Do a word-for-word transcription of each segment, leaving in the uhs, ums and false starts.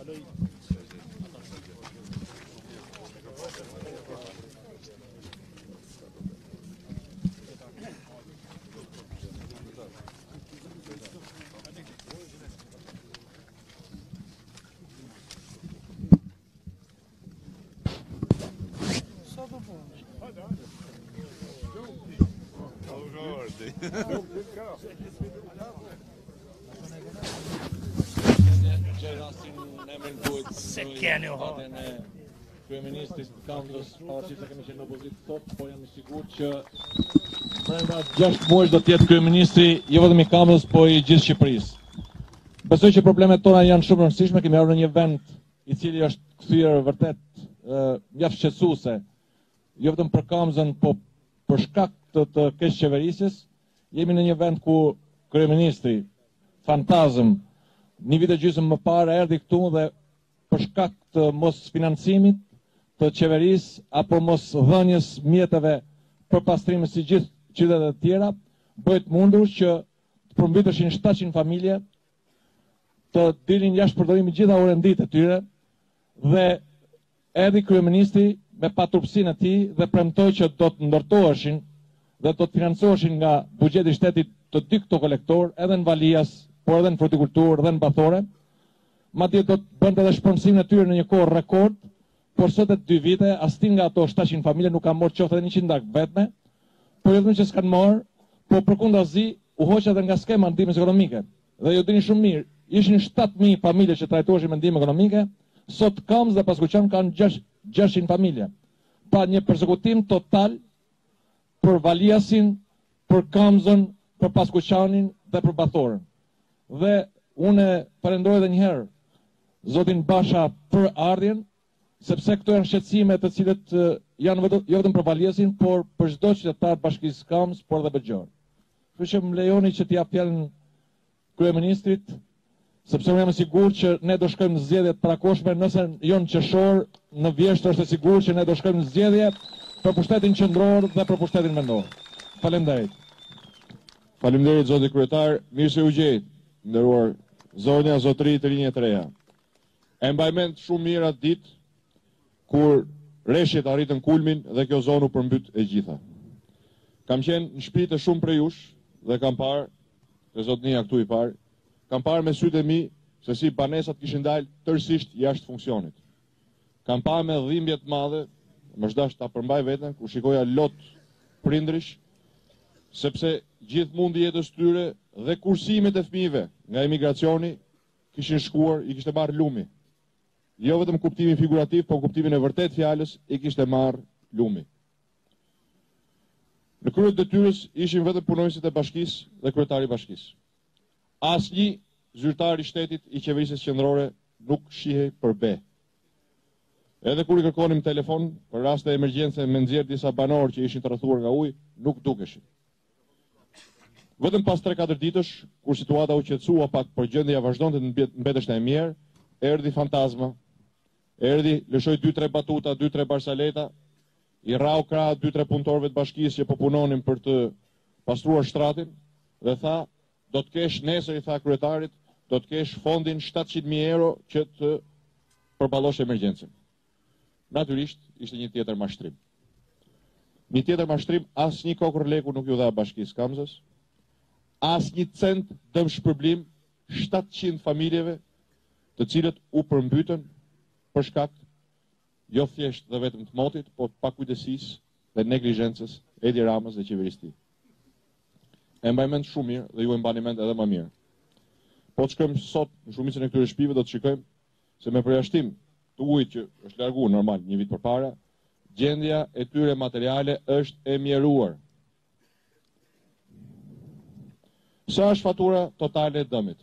Se keni u ha. Kryeministrit të Kamës, pavarësisht se kemi qenë në opozitë sot, po jam i sigurt që brenda gjashtë muajsh do të jetë kryeministri jo vetëm i Kamës, po i gjithë Shqipërisë. Besoj që problemet tona janë shumë rëndësishme, kemi ardhur në një vend i cili është kthyer vërtet mjaft shqetësuese, jo vetëm për Kamën, po për shkak të, të keq qeverisjes. Jemi në një vend ku kryeministri fantazëm një vit e gjysmë më parë erdhi këtu dhe për shkak të mos financimit të qeverisë apo mos dhënies mjeteve për pastrime si gjithë qytetet e tjera, bëhet mundur që të përmbyteshin shtatëqind familje, të dilin jashtë përdorimit gjitha orëndit e tyre, dhe erdhi kryeministri me paturpsinë e tij dhe premtoi që do të ndërtoheshin dhe do të financoheshin nga buxheti i shtetit të dy këto kolektor, edhe në Valias, por edhe në frutikulturë dhe në Bathore. Madje do të bënte edhe shpërndësimin e tyre në një kohë rekord, por sot e dy vite asnjë nga ato shtatëqind familje nuk ka marrë qoftë edhe njëqind lekë vetme, por jo vetëm që s'kan marrë, po përkundazi u hoq edhe nga skema e ndihmës ekonomike. Dhe ju dini shumë mirë, ishin shtatë mijë familje që trajtoheshin me ndihmë ekonomike, sot Kamës dhe Paskuqan kanë gjashtë qind familje. Pa një përsekutim total për Valiasin, për Kamën, për Paskuqanin dhe për Bathorën. Dhe unë falenderoj edhe një herë zotin Basha për ardhjen, sepse këto janë shqetësime të cilët janë jo vetëm për Valiasin, por për çdo qytetar të Bashkisë Kamës, por edhe bëgjor. Kështu që më lejoni që t'i jap fjalën kryeministrit, sepse unë jam i sigurt që ne do shkojmë në zgjedhje të parakoshme, nëse jo në qershor, në vjeshtër është e sigurt që ne do shkojmë në zgjedhje për pushtetin qendror dhe për pushtetin vendor. Faleminderit. Faleminderit zoti kryetar, mirë se u gjej, nderuar zonja, zotëri të rinj e të reja. E mbaj mend shumë mirë atë ditë kur reshjet arritën kulmin dhe kjo zonë u përmbyt e gjitha. Kam qenë në shtëpi të shumë prej jush dhe kam parë, të zotnia këtu i parë, kam parë me sytë e mi se si banesat kishin dalë tërësisht jashtë funksionit. Kam parë me dhimbje të madhe, më shdash ta përmbaj veten, ku shikoja lot prindrish, sepse gjithë mundi jetës tyre dhe kursimet e fëmijëve nga emigracioni kishin shkuar, i kishte marrë lumi. Jo vetëm kuptimin figurativ, po kuptimin e vërtet fjalës i kishte marrë lumi. Në krye të detyrës ishin vetëm punonësit e bashkisë dhe kryetari i bashkisë. Asnjë zyrtar i shtetit i qeverisjes qendrore nuk shihej për be. Edhe kur i kërkonim telefon për raste emergjence me nxjerr disa banorë që ishin të rrethuar nga uji, nuk dukeshin. Vetëm pas tre katër ditësh, kur situata u qetësua pak por gjendja vazhdonte të mbeteshte e mirë, erdhi fantazma. Erdhi, lëshoi dy tre batuta, dy tre barsaleta, i rrau krah dy tre punëtorëve të bashkisë që po punonin për të pastruar shtratin dhe tha, do të kesh nesër, i tha kryetarit, do të kesh fondin shtatëqind mijë euro që të përballosh emergjencën. Natyrisht ishte një tjetër mashtrim. Një tjetër mashtrim, asnjë kokër leku nuk ju dha bashkisë Kamës, asnjë cent dëm shpërblim shtatëqind familjeve, të cilët u përmbytën për shkak jo thjesht dhe vetëm të motit, por të pakujdesis dhe neglizhencës e Edi Ramës dhe qeverisë e tij. E mbaj mend shumë mirë dhe ju e mbani mend edhe më mirë. Po të shkojmë sot në shumicën e këtyre shtëpive, do të shikojmë se me përjashtim të ujit që është larguar normal një vit përpara, gjendja e tyre materiale është e mjeruar. Sa është fatura totale e dëmit?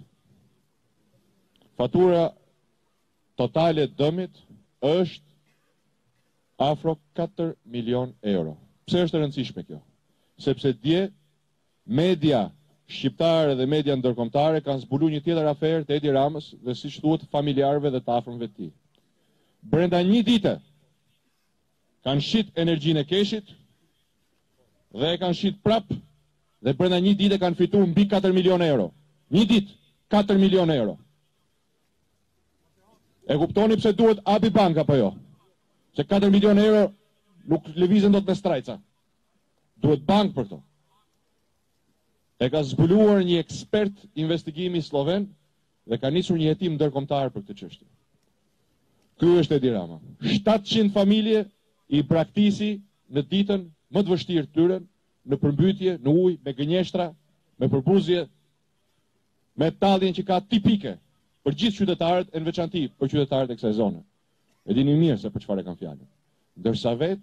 Fatura totale e dëmit është afro katër milion euro. Pse është e rëndësishme kjo? Sepse dje media shqiptare dhe media ndërkombëtare kanë zbuluar një tjetër aferë të Edi Ramës dhe siç thuhet familjarëve dhe të afërmëve të tij. Brenda një dite kanë shit energjinë e keshit dhe e kanë shit prap dhe brenda një dite kanë fituar mbi katër milion euro. Një ditë katër milion euro. E kuptoni pse duhet Abi Bank apo jo? Se katër milion euro nuk lëvizën dot me strajca. Duhet bank për këto. E ka zbuluar një ekspert investigimi sloven dhe ka nisur një hetim ndërkombëtar për këtë çështje. Ky është Edi Rama. shtatëqind familje i braktisi në ditën më të vështirë tyre, në përmbytje, në ujë, me gënjeshtra, me përbuzje, me talljen që ka tipike për gjithë qytetarët, e në veçanti për qytetarët e kësaj zone. E dini mirë se për çfarë kanë fjalën. Ndërsa vetë,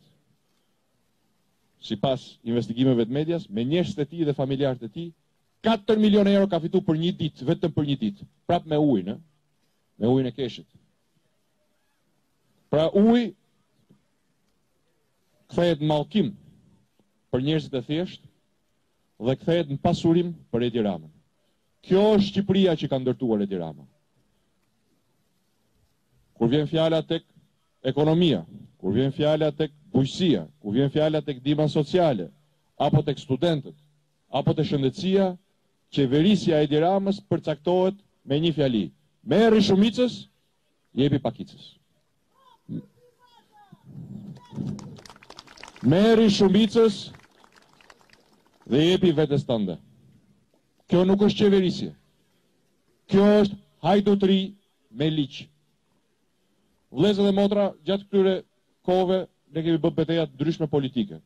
sipas investigimeve të medias, me njerëzit e tij dhe familjarët e tij, katër milion euro ka fituar për një ditë, vetëm për një ditë, prapë me ujin, ë? Me ujin e keshit. Pra uji kthehet në mallkim për njerëzit e thjeshtë dhe kthehet në pasurim për Edi Ramën. Kjo është Shqipëria që ka ndërtuar Edi Rama. Kur vjen fjala tek ekonomia, kur vjen fjala tek bujqësia, kur vjen fjala tek ndihma sociale, apo tek studentët, apo tek shëndetësia, qeverisja e Edi Ramës përcaktohet me një fjali: merri shumicës, jepi pakicës. Merri shumicës dhe jepi vetes tënde. Kjo nuk është qeverisje. Kjo është hajdutëri me ligj. Vëllezër dhe motra, gjatë këtyre kohëve ne kemi bërë betejat ndryshme politike.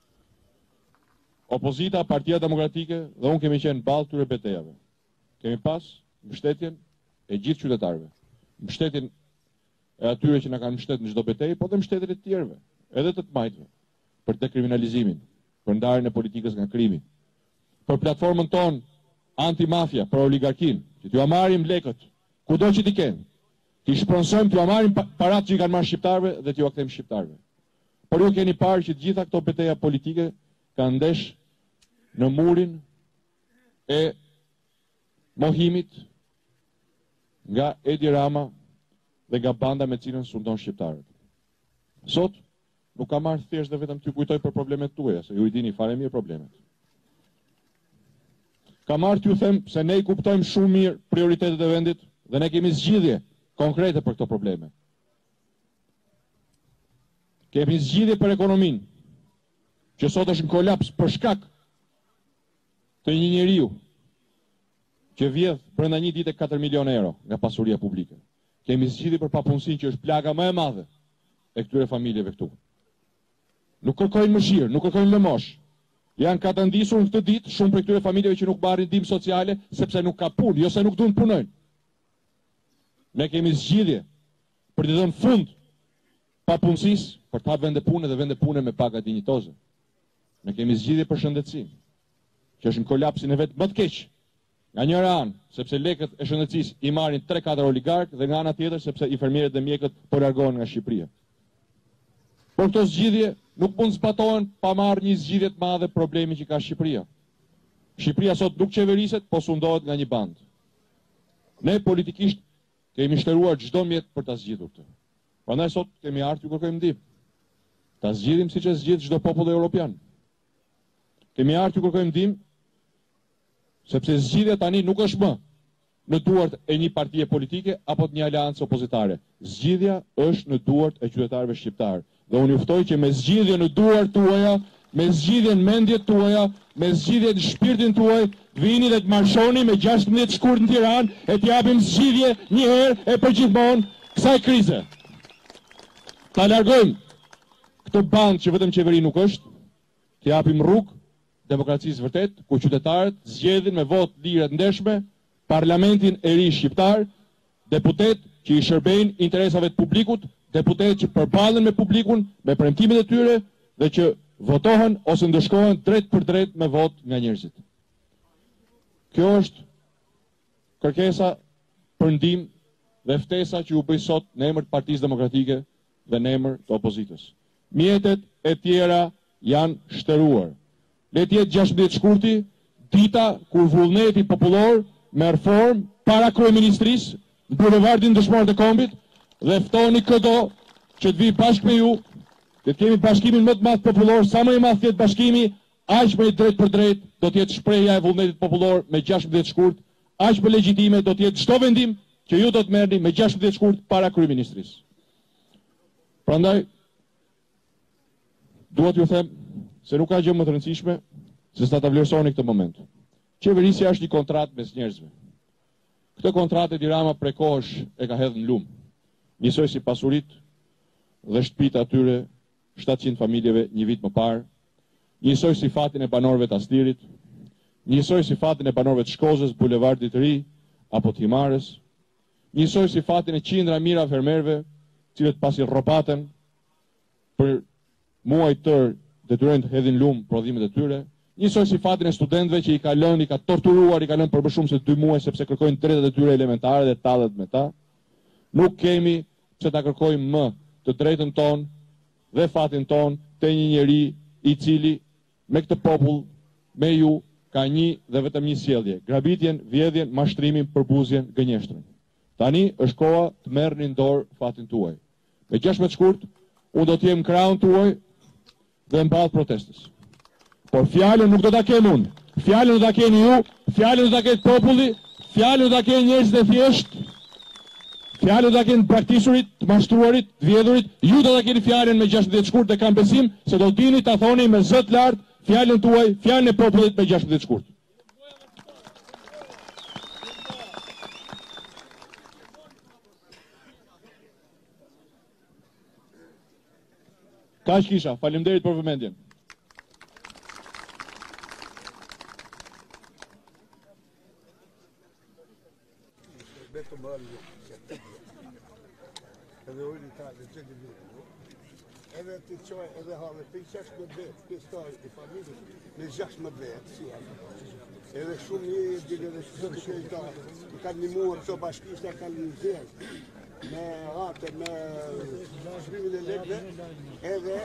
Opozita, Partia Demokratike dhe unë kemi qenë balë këtyre betejave. Kemi pas mbështetjen e gjithë qytetarëve. Mbështetjen e atyre që na kanë mbështetur në çdo betejë, po dhe mbështetjen e të tjerëve, edhe të të majtëve, për dekriminalizimin, për ndarjen e politikës nga krimi, për platformën tonë anti-mafia, për oligarkin, që t'ju marrim lekët, kudo që t'i kenë, t'i shpronsojmë t'ju marrim paratë që i kanë marrë shqiptarëve dhe t'ju akthejmë shqiptarëve. Por ju keni parë që gjitha këto betejë politike kanë ndesh në murin e mohimit nga Edi Rama dhe nga banda me cilën sundon shqiptarët. Sot nuk ka marrë thjesht dhe vetëm t'ju kujtoj për problemet tuaja, se ju i dini fare mirë problemet. Ka marrë t'ju them se ne i kuptojmë shumë mirë prioritetet e vendit dhe ne kemi zgjidhje konkrete për këto probleme. Kemi zgjidhje për ekonominë, që sot është në kolaps për shkak të një njeriu që vjedh brenda një dite katër milion euro nga pasuria publike. Kemi zgjidhje për papunësinë, që është plaga më e madhe e këtyre familjeve këtu. Nuk kërkojnë mëshirë, nuk kërkojnë lëmosh. Janë katëndisur në këtë ditë shumë për këtyre familjeve që nuk marrin ndihmë sociale sepse nuk ka punë, jo se nuk duan të punojnë. Ne kemi zgjidhje për të dhënë fund papunësisë, për të hapë vende pune dhe vende pune me paga dinjitoze. Ne kemi zgjidhje për shëndetësinë, që është në kolapsin e vetë më të keq. Nga njëra anë, sepse lekët e shëndetësisë i marrin tre katër oligarkë, dhe nga ana tjetër sepse infermierët dhe mjekët po largohen nga Shqipëria. Por këto zgjidhje nuk mund zbatohen pa marrë një zgjidhje të madhe problemi që ka Shqipëria. Shqipëria sot nuk qeveriset, po sundohet nga një bandë. Ne politikisht kemi shtëruar çdo mjet për ta zgjidhur këtë. Prandaj sot kemi ardhur t'ju kërkojmë ndihmë. Ta zgjidhim siç e zgjidh çdo popull evropian. Kemi ardhur t'ju kërkojmë ndihmë sepse zgjidhja tani nuk është më në duart e një partie politike apo të një aleancë opozitare. Zgjidhja është në duart e qytetarëve shqiptar. Dhe unë juftoj që me zgjidhje në duart tuaja, me zgjidhje në mendjet tuaja, me zgjidhje në shpirtin tuaj, vini dhe të marshoni me gjashtëmbëdhjetë shkurt në Tiranë e t'japim zgjidhje një herë e përgjithmonë kësaj krize. Ta largojmë këtë bandë që vetëm qeveri nuk është, t'japim rrugë demokracisë vërtet, ku qytetarët zgjedhin me votë lirë të ndeshme parlamentin e ri shqiptar, deputet që i shërbejnë interesave të publikut, deputet që përballen me publikun, me premtimet e tyre dhe që votohen ose ndëshkohen drejt për drejt me votë nga njerëzit. Kjo është kërkesa për ndihmë dhe ftesa që u bëj sot në emër të Partisë Demokratike dhe në emër të opozitës. Mjetet e tjera janë shtëruar. Le të jetë gjashtëmbëdhjetë shkurti, dita kur vullneti popullor merr formë para kryeministrisë në bulevardin Dëshmorët e Kombit dhe ftoni këto që të vi bashkë me ju, dhe të kemi bashkimin më të madh popullor, sa më i madh jetë bashkimi, aq më i drejt për drejt do të jetë shprehja e vullnetit popullor me gjashtëmbëdhjetë shkurt, aq më legjitime do të jetë çdo vendim që ju do të merrni me gjashtëdhjetë shkurt para kryeministrisë. Prandaj dua t'ju them se nuk ka gjë më të rëndësishme se sa ta vlerësoni këtë moment. Qeverisja është një kontratë mes njerëzve. Këtë kontratë Edi Rama prej kohësh e ka hedhur në lum. Njësoj si pasuritë dhe shtëpitë atyre shtatëqind familjeve një vit më parë, njësoj si fatin e banorëve të Astirit, njësoj si fatin e banorëve të Shkozës, Bulevardit të Ri apo të Himarës, njësoj si fatin e qindra mijëra fermerëve, cilët pasi rrobaten për muaj tërë detyrojnë të hedhin lum prodhimet e tyre, njësoj si fatin e studentëve që i ka lënë, i ka torturuar, i ka lënë për më shumë se dy muaj sepse kërkojnë drejtat e tyre elementare dhe tallet me ta. Nuk kemi pse ta kërkojmë më të drejtën tonë dhe fatin tonë te një njeri i cili me këtë popull, me ju, ka një dhe vetëm një sjellje: grabitjen, vjedhjen, mashtrimin, përbuzjen, gënjeshtrën. Tani është koha të merrni në dorë fatin tuaj. Me gjashtëdhjetë shkurt, unë do të jem krahun tuaj dhe mball protestës. Por fjalën nuk do ta kem unë. Fjalën do ta keni ju, fjalën do ta ketë populli, fjalën do ta kenë njerëzit e thjeshtë, fjalën do ta kenë praktikurit, të mashtruarit, të vjedhurit. Ju do ta keni fjalën me gjashtëdhjetë shkurt dhe kam besim se do dini ta thoni me zë të lartë fjalën tuaj, fjalën e popullit me gjashtëdhjetë shkurt. Kaq kisha, faleminderit për vëmendjen. Edhe ujnë ta dhe gjithë dhe vjetë. Edhe të qoj edhe have për gjashtëdhjetë vetë, pjestar i familjës me gjashtëdhjetë vetë, si janë. Edhe shumë një e gjithë edhe shumë të kërëjtarë, i kanë një muër të bashkisht, e kanë një zërë, me atë, me shrimin e legve, edhe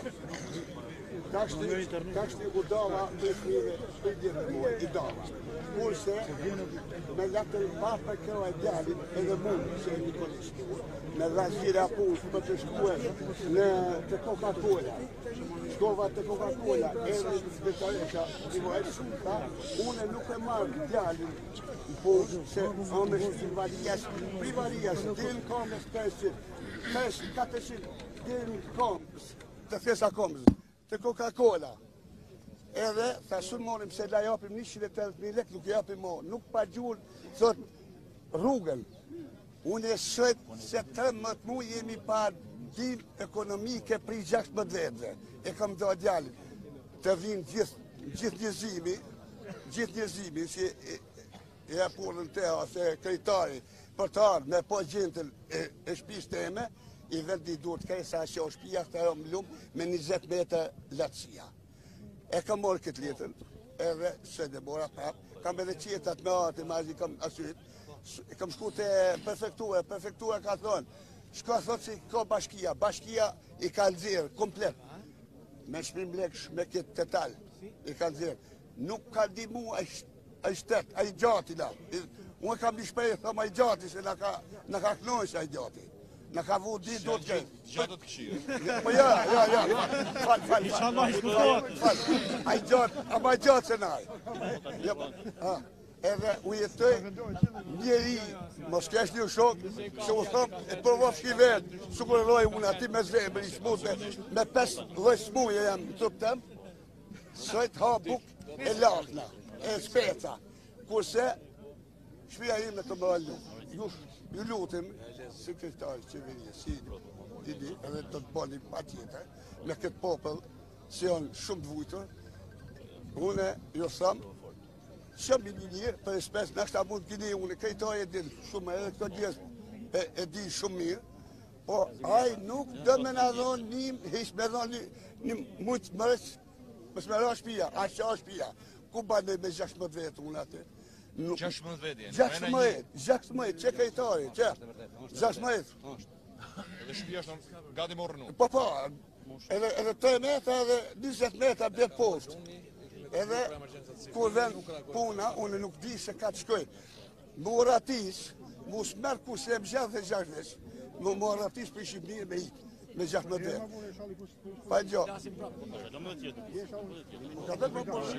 kashti u dava për shrive, për gjithë dhe muër, i dava. Kurse, me latër papa kjo e djalin, edhe mund, se e një kolishtë, me dhazira punë për të shkuar në të Coca-Cola. Shkova të Coca-Cola, edhe dhe të resha, une nuk e marrë djalin, po se ame privarijas, privarijas, dhe në komës pesëqind, katërqind, dhe në komës, të thesa komës, të Coca-Cola. Edhe, ta shumë morim se la japim njëqind e tetëdhjetë mijë lekë, nuk japim mo, nuk pa gjurë, thot, rrugën. Unë e shëtë se tërëmbëdhjetë muaj jemi pa dim ekonomike për gjashtëdhjetë vetëve. E kam do djalin të vinë gjithë njëzimi, gjithë njëzimi, si e punën te ose krejtari për të ardhë me po gjentën e shpis teme, i vendi duhet kajsa që o shpia të ajo më lumë me njëzet meter latësia. E kam morë këtë letën, edhe se dhe mora prap, kam edhe qetat me atë, imazhi kam asyrit, kam shku të prefektura, prefektura ka thonë, shka thotë që ka bashkia, bashkia i ka nëzirë, komplet, me shpim leksh, me këtë të talë, i ka nëzirë. Nuk ka di mu a i shtetë, a i gjati la. Unë kam një shpejë, thëmë a i gjati, se në ka knojsh a i gjati. Në ka vu di do të kejtë. Gjatë të këshirë. Po ja, ja, ja, falë, falë, falë, falë, a i gjatë, a ma i gjatë se naj. Edhe u jetëj njeri, mos kesh një shokë, se u thëmë, e përvo shki vetë, su kërë roj unë ati me zemë, i smute, me pes loj smuje jam në tëpë temë, sëjtë ha buk e lakna, e speca, kurse shpia ime të më allu. Ju lutim, sekretari qeveria, si dini, edhe të të bani pa tjetër, me këtë popël, se janë shumë të vujtër, une, ju thëmë, shumë një njërë, për espes, në kështa mund këni une, krejtari e din shumë, edhe këto njës e di shumë mirë, po aj nuk dë me në dhonë një, hish me dhonë një mujtë mërës, mësë me ra shpia, a që a shpia, ku bane me gjashtëdhjetë vetë unë atë? gjashtëdhjetë vetë. gjashtëdhjetë, gjashtëdhjetë, që krejtari, që? gjashtëdhjetë. Edhe shtëpia është gati morë nuk. Po, po, edhe tre metra edhe njëzet metra bjetë poshtë. Edhe, kur ven puna, unë nuk di se ka të shkoj. Më oratis, mu smerë ku se e më gjatë dhe gjashtëdhjetë, më më oratis për Shqipëni me ikë. Me gjashtëdhjetë vetë. Pa gjo.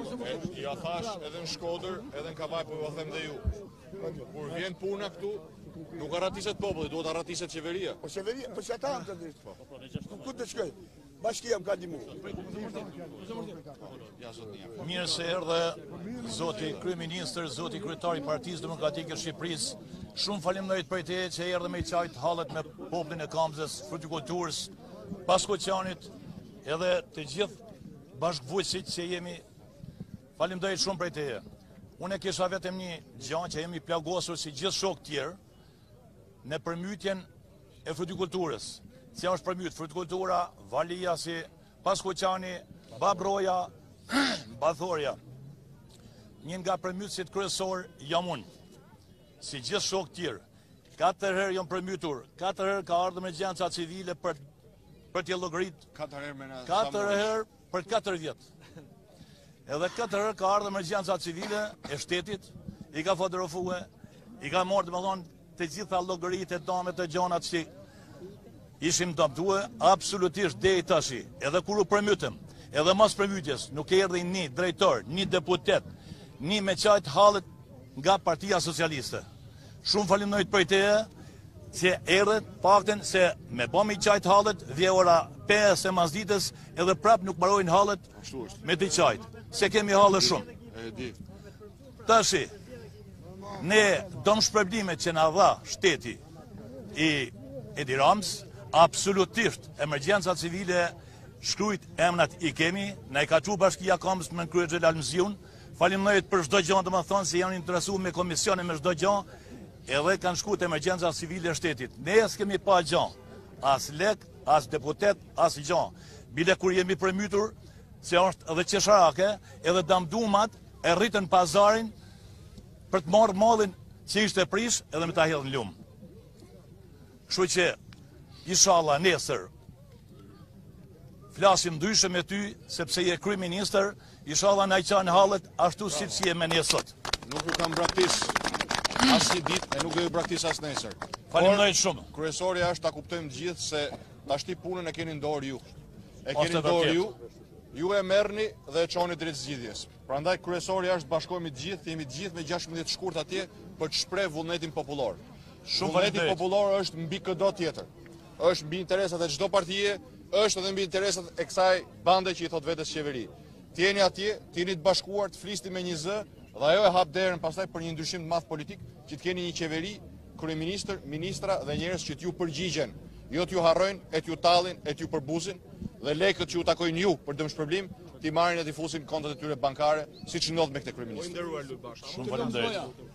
Ja thash edhe në Shkodër, edhe në Kavaj, po ju them dhe ju. Kur vjen puna këtu, Nuk arratiset populli, duhet arratiset qeveria. Po qeveria, po që ata të drejtë. Ku të shkoj? Bashkia më ka ndihmu. Mirë se erdhe zoti kryeministër, zoti kryetari i Partisë Demokratike të Shqipërisë. Shumë faleminderit për te që erdhe me qajt hallet me popullin e Kamzës, frutikulturës, Paskoqanit, edhe të gjithë bashkëvuajtësit që jemi. Faleminderit shumë për te. Unë e kisha vetëm një gjë që jemi plagosur si gjithë shok tjerë në përmytjen e frutikulturës. Si është përmyt frutikultura, Valia si Paskoqani, Babroja, Bathorja. Një nga përmytësit kryesor jam unë, si gjithë shok tjerë. Katër herë jam përmytur, katër herë ka ardhur emergjenca civile për për të llogarit, Katër herë me na. katër herë për katër vjet. Edhe katër herë ka ardhur emergjenca civile e shtetit, i ka fotografuar, i ka marrë domethënë të gjitha llogaritë e damet e gjonat që ishim dëmtuar absolutisht deri tash. Edhe kur u përmytëm, edhe mas përmytjes, nuk erdhi një drejtor, një deputet, një me qajt hallet nga Partia Socialiste. Shumë faleminderit për teje, që erdhet pakten se me bëmi qajt hallet, dhe ora pesë e masditës, edhe prap nuk mbarojnë hallet me të qajt, se kemi hallet shumë. E di. Tashi, ne dom shpërblimet që na dha shteti i Edi Rams, absolutisht emergjenca civile, shkrujt emnat i kemi, na i ka çu Bashkia Kamës me krye Xhelal Mziun. Faleminderit për çdo gjë, domethënë se janë interesuar me komisione me çdo gjë, edhe kanë shkuar emergjenca civile e shtetit. Ne s'kemi pa gjë, as lek, as deputet, as gjë. Bile kur jemi përmytur, se është edhe qesharake, edhe damdumat e rritën pazarin për të marrë mallin që ishte prish edhe me ta hedhën lum. Kështu që inshallah nesër flasim ndryshe me ty, sepse je kryeministër, inshallah na i qanë hallet ashtu siç je me ne sot. Nuk u kam braktis as një ditë e nuk do ju braktis as nesër. Faleminderit shumë. Kryesorja është ta kuptojmë gjithë se tashti punën e keni në dorë ju. E Është keni në vërtet. dorë ju. Ju e merrni dhe e çoni drejt zgjidhjes. Prandaj kryesorja është bashkohemi të gjithë, jemi të gjithë me gjashtëmbëdhjetë shkurt atje për të shpreh vullnetin popullor. Shumë Vullneti faleminderit. popullor është mbi çdo tjetër. Është mbi interesat e çdo partie, është edhe mbi interesat e kësaj bande që i thot vetes qeveri. T'jeni atje, t'jeni të bashkuar, të flisni me një zë, dhe ajo e hap derën pastaj për një ndryshim të madh politik, që të keni një qeveri, kryeministër, ministra dhe njerëz që t'ju përgjigjen, jo t'ju harrojnë, e t'ju tallin, e t'ju përbuzin, dhe lekët që ju takojnë ju për dëmshpërblim, t'i marrin e t'i fusin kontat e tyre bankare, siç ndodh me këtë kryeminist. Shumë faleminderit.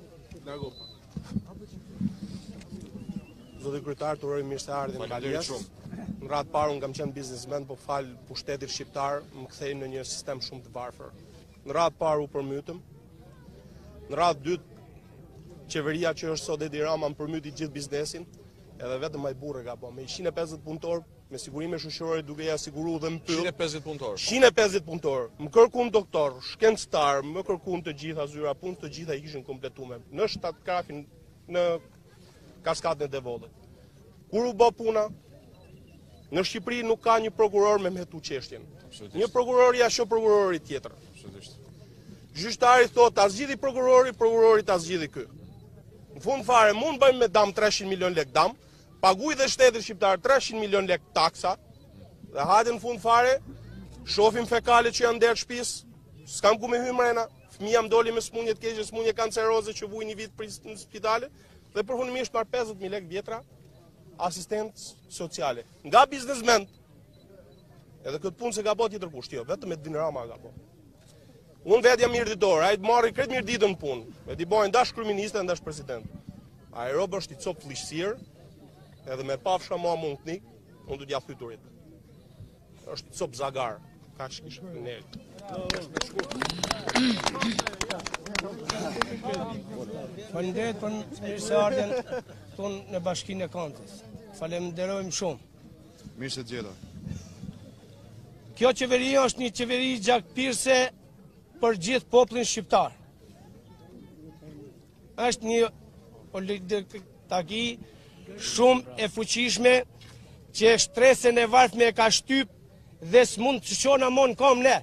Zoti kryetar, të uroj mirë se ardhin në Balias. Në radhë parë unë kam qenë biznesmen, po fal pushtetit shqiptar më kthej në një sistem shumë të varfër. Në radhë parë u përmytëm. Në radhë dytë, qeveria që është sot Edi Rama më përmyti gjithë biznesin, edhe vetëm ai burrë ka bë. Me njëqind e pesëdhjetë punëtor, me sigurime shoqërore duke ja siguruar dhe mbyll. njëqind e pesëdhjetë punëtor. njëqind e pesëdhjetë punëtor. Më kërkuan doktor, shkencëtar, më kërkuan të gjitha zyra punë, të gjitha ishin kompletuar. Në shtat krafin në kaskadën e Devollit. Kur u bë puna, në Shqipëri nuk ka një prokuror me metu çështjen. Një prokuror ja shoh prokurori tjetër. Gjyqtari thot ta zgjidhi prokurori, prokurori ta zgjidhi ky. Në fund fare mund bëjmë me dam treqind milion lek dam, paguaj dhe shteti shqiptar treqind milion lek taksa, dhe hajde në fund fare, shohim fekalet që janë der shtëpis, s'kam ku me hy mrena, fëmia më doli me smundje të keqe, smundje kanceroze që vuj një vit në spitale, dhe përfundimisht marr pesëdhjetë mijë lek vjetra asistencë sociale. Nga biznesmen, edhe këtë punë se ka bë tjetër kusht, jo, vetëm me Edi Rama ka bë. Unë vetë jam mirëditor, ai të marri kretë mirëditën në punë, e t'i bojnë dash kryeministër, ndash president. Ai rob është i cop fliqësir, edhe me pafsha mua mund t'nik, unë du t'ja fyturit. Është i cop zagar, ka që kishë në nërë. Faleminderit për mirë se ardhen tonë në Bashkinë e Kantës. Falenderojmë shumë. Mirë se gjeta. Kjo qeveri është një qeveri gjakpirse për gjithë popullin shqiptar. Është një oligarki shumë e fuqishme që shtresen e varfme e ka shtyp dhe s'mund të qona mon kam ne.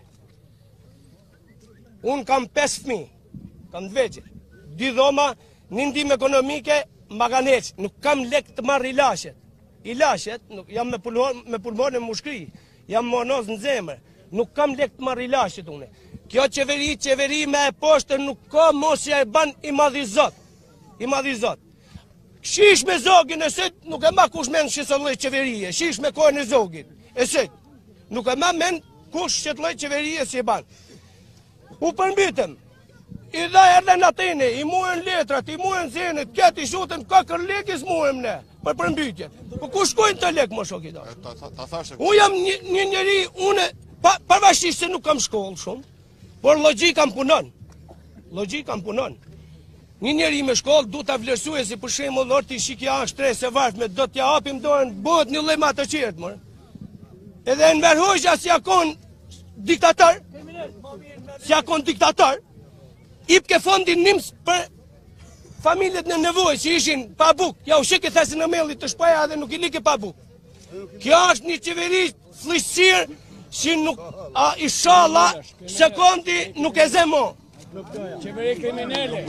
Unë kam pesë fëmijë, kam të vegjël, dy dhoma, një ndihmë ekonomike, ma kanë heq, nuk kam lek të marrë ilashet. Ilashet, nuk, jam me pulmon, me pulmon e mushkri, jam monoz në zemër, nuk kam lek të marrë ilashet une. Kjo qeveri, qeveri me e poshtë nuk ka mos ja e ban i madhizot. I madhizot. Shish me zogin e sët, nuk e ma kush men që së loj qeverije, shish me kojnë e zogin, e sët. Nuk e ma men kush që të loj qeverije si e ban. U përmbytëm, i dha edhe në atene, i muën letrat, i muën zenit, këtë i shutën kakër lekis muën ne, për përmbytje. Po ku shkojnë të lek më shok i dash? Unë jam një, një njeri, une, pa, parvashtisht se nuk kam shkollë shumë, por logika më punon. Logika më punon. Një njeri me shkollë du të vlerësue si për shemë lorë të i shikja është tre se varfme, do t'ja apim dojnë, bëhet një lema të qertë, mërë. Edhe në verhojshja si akon diktatar, si akon diktatar, ip ke fondin nimës për familjet në nevoj, që ishin pa buk, ja u shike thesin në melit të shpaja dhe nuk i like pa buk. Kjo është një qeveri flishësirë, që nuk, a ishala, sekondi nuk e zemo. Qeveri kriminele.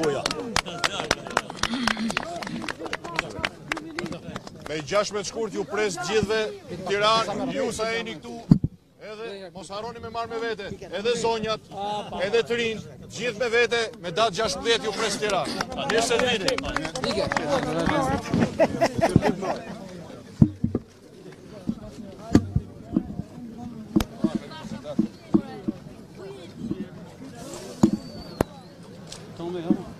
Me gjashmet shkurt ju pres gjithve Tiranë, ju sa jeni këtu, edhe mos harroni me marrë me vete, edhe zonjat, edhe të rinj, gjithë me vete, me datë gjashtëdhjetë ju pres Tiranë. Mirë se vini. Tombe,